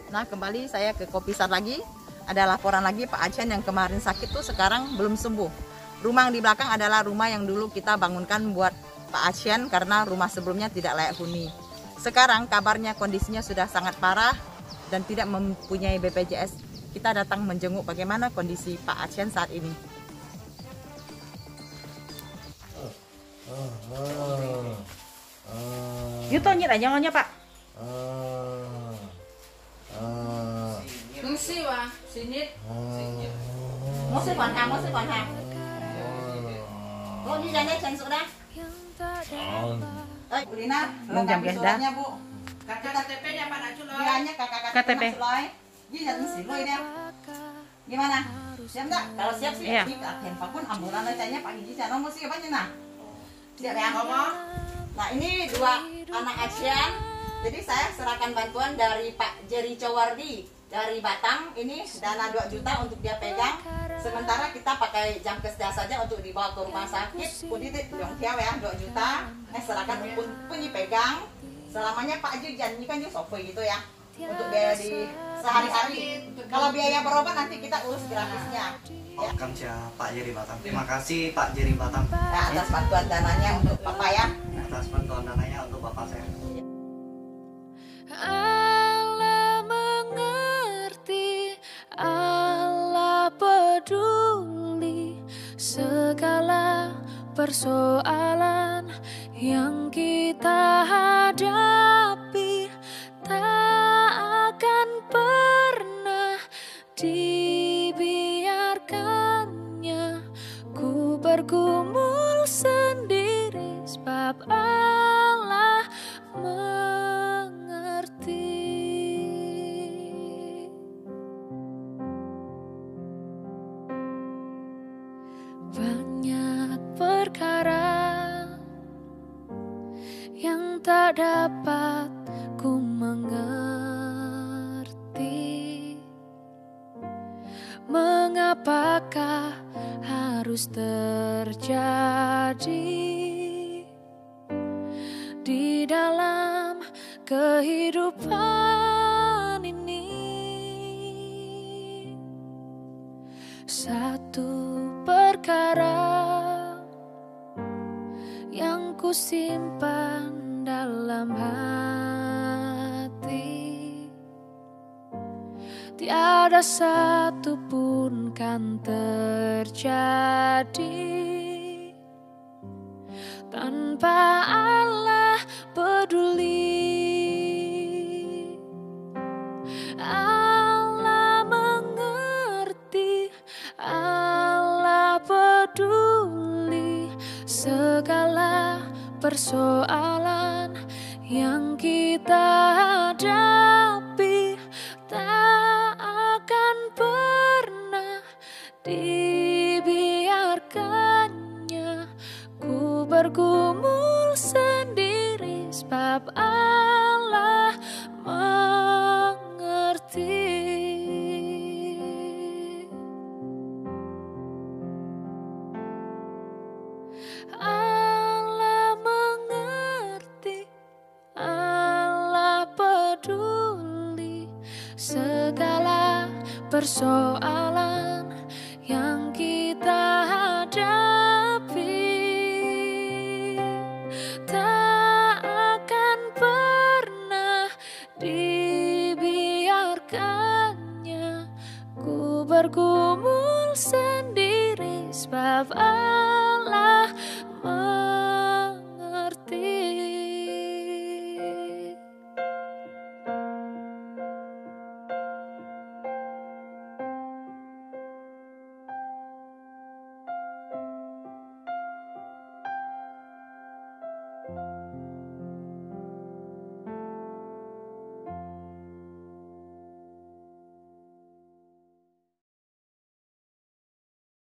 Nah, kembali saya ke Kopisar lagi. Ada laporan lagi Pak Acen yang kemarin sakit tuh sekarang belum sembuh. Rumah yang di belakang adalah rumah yang dulu kita bangunkan buat Pak Acen karena rumah sebelumnya tidak layak huni. Sekarang kabarnya kondisinya sudah sangat parah dan tidak mempunyai BPJS. Kita datang menjenguk bagaimana kondisi Pak Acen saat ini. Yuto nyit aja ngomongnya Pak. Ngisi wah, sinit. Mau sih còn hàng, mau sih còn hàng. Bu, đi ra đây trần sữa đây. Bu Lina, lengkapi suratnya Bu. KTP-nya Pak Nacul. Bilangnya kakak KTP. Ji jadi si Loy deh. Gimana? Siap nggak? Kalau siap sih, di handphone pun ambulan aja Pak Gigi. Saya nomor sih apa nih nah? Siap ya? Nah ini dua anak Asian. Jadi saya serahkan bantuan dari Pak Jerry Cowardi dari Batam. Ini dana 2 juta untuk dia pegang. Sementara kita pakai jam keseda saja untuk dibawa ke rumah sakit. Kudit dong ya 2 juta. Serahkan punya pegang. Selamanya Pak Ju janjikan juga sofi gitu ya. Untuk biaya di sehari-hari. Kalau biaya berobat nanti kita urus gratisnya. Ya. Pak Jerry Batam. Terima kasih Pak Jerry Batam. Nah, atas bantuan dananya untuk Bapak ya. Atas bantuan dananya untuk Bapak saya. Allah mengerti, Allah peduli segala persoalan yang kita hadapi, tak akan pernah dibiarkannya ku bergumul sendiri sebab Allah mengerti. Banyak perkara yang tak dapat ku mengerti. Mengapakah harus terjadi di dalam kehidupan ini? Satu perkara yang ku simpan dalam hati, tiada satu pun kan terjadi tanpa Allah peduli. Allah mengerti, Allah peduli segala persoalan yang kita hadapi, tak akan pernah dibiarkannya ku bergumul sendiri sebab Allah mengerti. Allah mengerti, Allah peduli segala persoalan yang kita hadapi, tak akan pernah dibiarkannya ku bergumul sendiri sebab Allah